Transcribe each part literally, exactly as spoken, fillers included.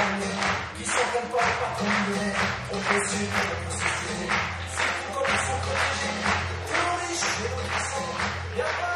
qui s'entendent pas de pas tomber, on peut suivre, on peut suivre, c'est comme ils sont protégés, pour les cheveux, il n'y a pas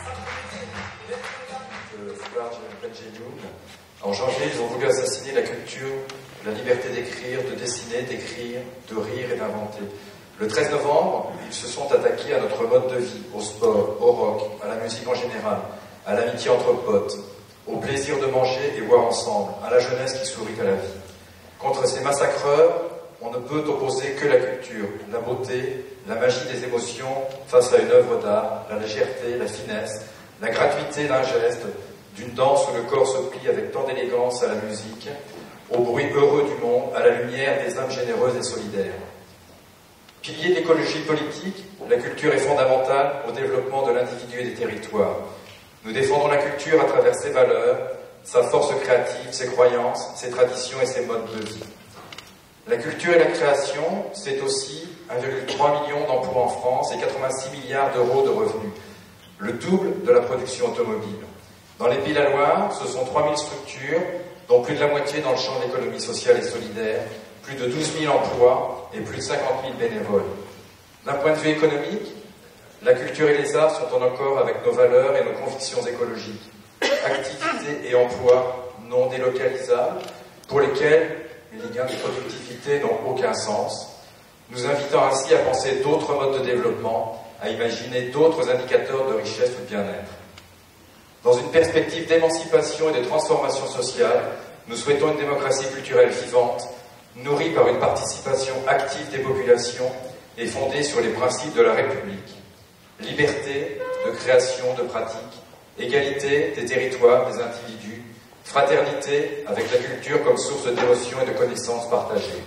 d'irresponsabilité. En janvier, ils ont voulu assassiner la culture, la liberté d'écrire, de dessiner, d'écrire, de rire et d'inventer. Le treize novembre, ils se sont attaqués à notre mode de vie, au sport, au rock, à la musique en général, à l'amitié entre potes, au plaisir de manger et boire ensemble, à la jeunesse qui sourit à la vie. Contre ces massacreurs, on ne peut opposer que la culture, la beauté, la magie des émotions face à une œuvre d'art, la légèreté, la finesse, la gratuité d'un geste, d'une danse où le corps se plie avec tant d'élégance à la musique, au bruit heureux du monde, à la lumière des âmes généreuses et solidaires. Pilier de l'écologie politique, la culture est fondamentale au développement de l'individu et des territoires. Nous défendons la culture à travers ses valeurs, sa force créative, ses croyances, ses traditions et ses modes de vie. La culture et la création, c'est aussi un virgule trois million d'emplois en France et quatre-vingt-six milliards d'euros de revenus, le double de la production automobile. Dans les Pays de la Loire, ce sont trois mille structures, dont plus de la moitié dans le champ de l'économie sociale et solidaire, plus de douze mille emplois et plus de cinquante mille bénévoles. D'un point de vue économique, la culture et les arts sont en accord avec nos valeurs et nos convictions écologiques. Activités et emplois non délocalisables, pour lesquels les gains de productivité n'ont aucun sens, nous invitant ainsi à penser d'autres modes de développement, à imaginer d'autres indicateurs de richesse ou de bien-être. Dans une perspective d'émancipation et de transformation sociale, nous souhaitons une démocratie culturelle vivante, nourrie par une participation active des populations et fondée sur les principes de la République. Liberté de création, de pratique, égalité des territoires, des individus, fraternité avec la culture comme source de dévotion et de connaissances partagées.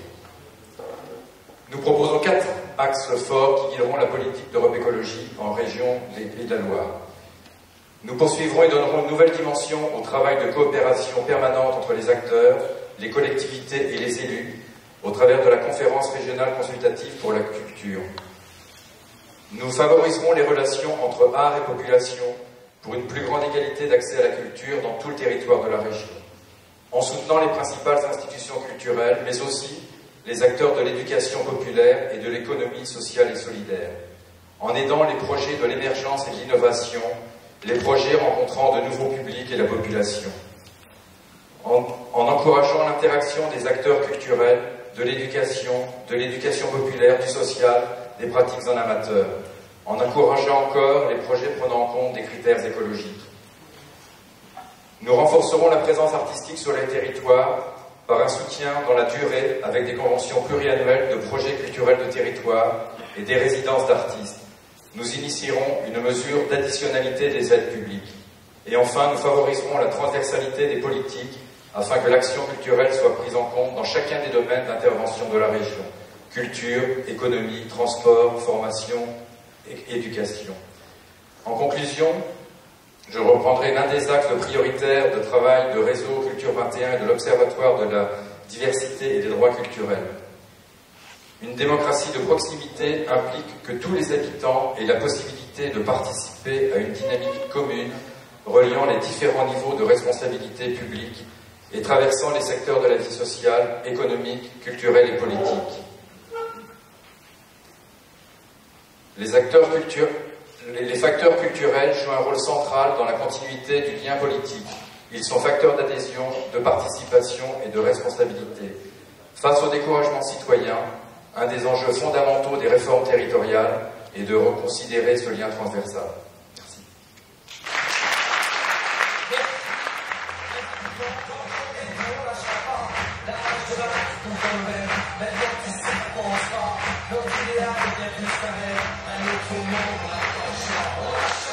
Nous proposons quatre axes forts qui guideront la politique d'Europe Écologie en région des Pays de la Loire. Nous poursuivrons et donnerons une nouvelle dimension au travail de coopération permanente entre les acteurs, les collectivités et les élus, au travers de la conférence régionale consultative pour la culture. Nous favoriserons les relations entre art et population pour une plus grande égalité d'accès à la culture dans tout le territoire de la région, en soutenant les principales institutions culturelles, mais aussi les acteurs de l'éducation populaire et de l'économie sociale et solidaire, en aidant les projets de l'émergence et de l'innovation, les projets rencontrant de nouveaux publics et la population, en, en encourageant l'interaction des acteurs culturels, de l'éducation, de l'éducation populaire, du social, des pratiques en amateur, en encourageant encore les projets prenant en compte des critères écologiques. Nous renforcerons la présence artistique sur les territoires par un soutien dans la durée avec des conventions pluriannuelles de projets culturels de territoire et des résidences d'artistes. Nous initierons une mesure d'additionnalité des aides publiques. Et enfin, nous favoriserons la transversalité des politiques afin que l'action culturelle soit prise en compte dans chacun des domaines d'intervention de la région. Culture, économie, transport, formation et éducation. En conclusion, je reprendrai l'un des axes prioritaires de travail de Réseau Culture vingt et un et de l'Observatoire de la diversité et des droits culturels. Une démocratie de proximité implique que tous les habitants aient la possibilité de participer à une dynamique commune reliant les différents niveaux de responsabilité publique et traversant les secteurs de la vie sociale, économique, culturelle et politique. Les, acteurs culture... les facteurs culturels jouent un rôle central dans la continuité du lien politique. Ils sont facteurs d'adhésion, de participation et de responsabilité. Face au découragement citoyen, un des enjeux fondamentaux des réformes territoriales est de reconsidérer ce lien transversal. Merci. Notre monde, la